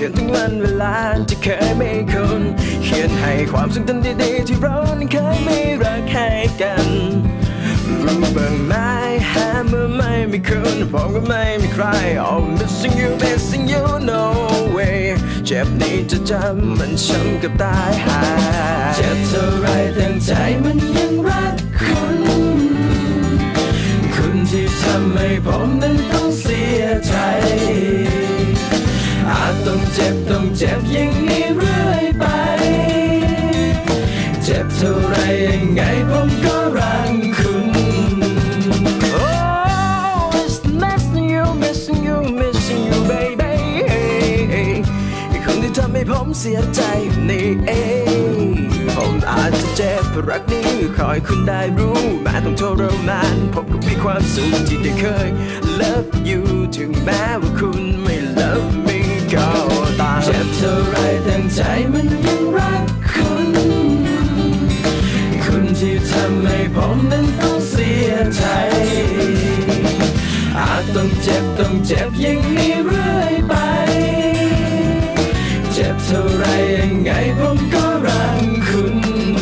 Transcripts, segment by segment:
ขียนถึงวันเวลาที่เคยไม่คุ้นเขียนให้ความทรงจำดีๆที่เรานั้นเคยไม่รักให้กันรู้บ้างไหมหาเมื่อไม่มีคุณผมก็ไม่มีใคร Oh missing you missing you no way เจ็บนี้จะจำมันช้ำกับตายหาเจ็บเท่าไรแต่ใจมันยังรักคุณคุณที่ทำให้ผมนั้นต้องเสียใจอาจต้องเจ็บอย่างนี้เรื่อยไปเจ็บเท่าไรยังไงผมก็รักคุณ Oh it's missing you missing you missing you baby คนที่ทำให้ผมเสียใจนี่เองผมอาจจะเจ็บเพราะรักนี้คอยคุณได้รู้แม้ต้องทรมานผมก็มีความสุขที่ได้เคย love you ถึงแม้ว่าคุณไม่ love me ก็ตามเจ็บเท่าไรแต่ใจมันยังรักคุณคุณที่ทำให้ผมนั้นต้องเสียใจอาจต้องเจ็บอย่างนี้เรื่อยไปเจ็บเท่าไรยังไงผมก็รักคุณ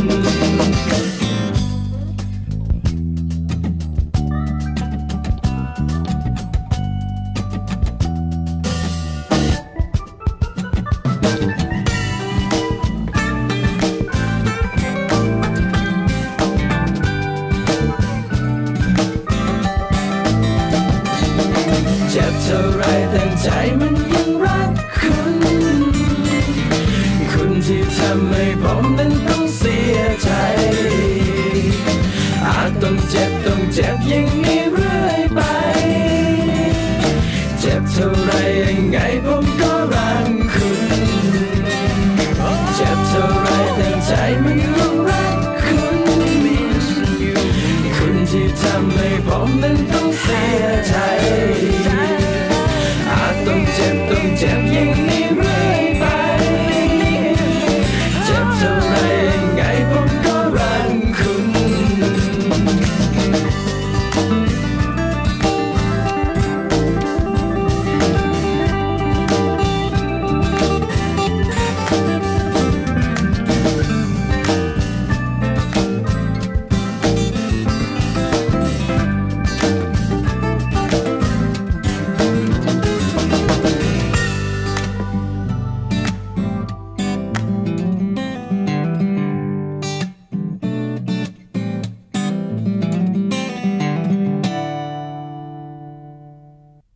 เจ็บเท่าไรแต่ใจมันยังรักคุณคุณที่ทำให้ผมนั้นต้องเสียใจอาจต้องเจ็บอย่างนี้เรื่อยไปเจ็บเท่าไรยังไง